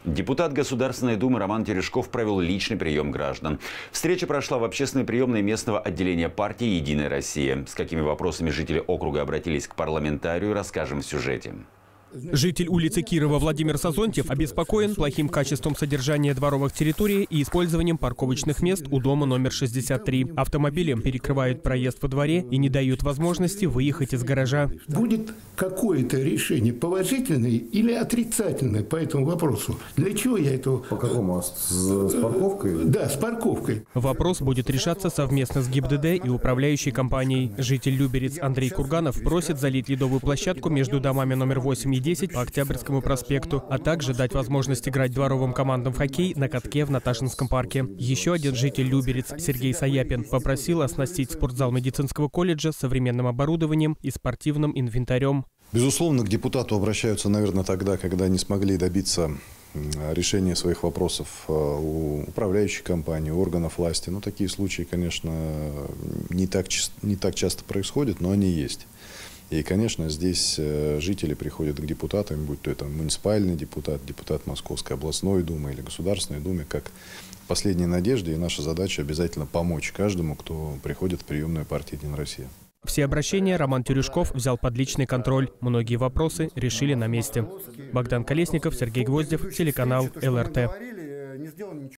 Депутат Государственной Думы Роман Терешков провел личный прием граждан. Встреча прошла в общественной приемной местного отделения партии «Единая Россия». С какими вопросами жители округа обратились к парламентарию, расскажем в сюжете. Житель улицы Кирова Владимир Сазонтьев обеспокоен плохим качеством содержания дворовых территорий и использованием парковочных мест у дома номер 63. Автомобили перекрывают проезд во дворе и не дают возможности выехать из гаража. Будет какое-то решение положительное или отрицательное по этому вопросу? Для чего я это... По какому? С парковкой? Да, с парковкой. Вопрос будет решаться совместно с ГИБДД и управляющей компанией. Житель Люберец Андрей Курганов просит залить ледовую площадку между домами номер 8 и 10 по Октябрьскому проспекту, а также дать возможность играть дворовым командам в хоккей на катке в Наташинском парке. Еще один житель Люберец Сергей Саяпин попросил оснастить спортзал медицинского колледжа современным оборудованием и спортивным инвентарем. Безусловно, к депутату обращаются, наверное, тогда, когда не смогли добиться решения своих вопросов у управляющей компании, органов власти. Но такие случаи, конечно, не так часто происходят, но они есть. И, конечно, здесь жители приходят к депутатам, будь то это муниципальный депутат, депутат Московской областной думы или Государственной думы, как последняя надежда. И наша задача обязательно помочь каждому, кто приходит в приемную партии «Единая Россия». Все обращения Роман Терешков взял под личный контроль. Многие вопросы решили на месте. Богдан Колесников, Сергей Гвоздев, телеканал ЛРТ.